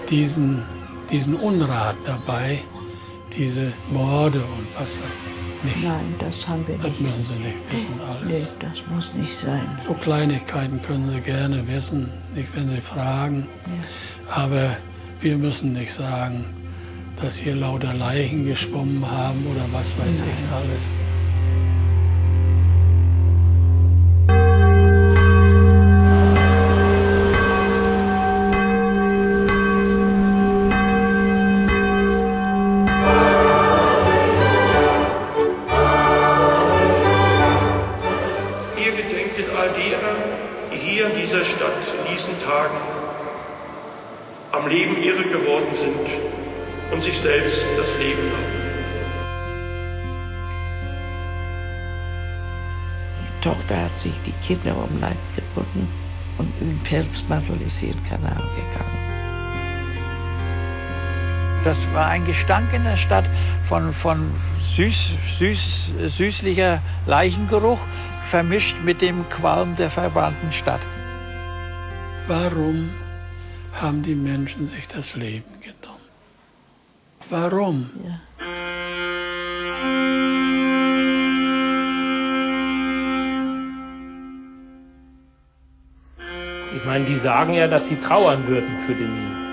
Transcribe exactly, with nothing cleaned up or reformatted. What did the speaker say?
diesen, diesen Unrat dabei, diese Morde und was weiß ich nicht. Nein, das haben wir Das nicht. müssen Sie nicht wissen alles. Nee, das muss nicht sein. So Kleinigkeiten können Sie gerne wissen, nicht wenn Sie fragen. Ja. Aber wir müssen nicht sagen, dass hier lauter Leichen geschwommen haben oder was weiß Nein. ich alles. Ihr gedenket all derer, die hier in dieser Stadt in diesen Tagen am Leben irre geworden sind und sich selbst das Leben nahmen. Die Tochter hat sich die Kinder um den Leib gebunden und im Pelzmantel ist sie in den Kanal gegangen. Das war ein Gestank in der Stadt von, von süß, süß, süßlicher Leichengeruch, vermischt mit dem Qualm der verbrannten Stadt. Warum haben die Menschen sich das Leben genommen? Warum? Ja. Ich meine, die sagen ja, dass sie trauern würden für den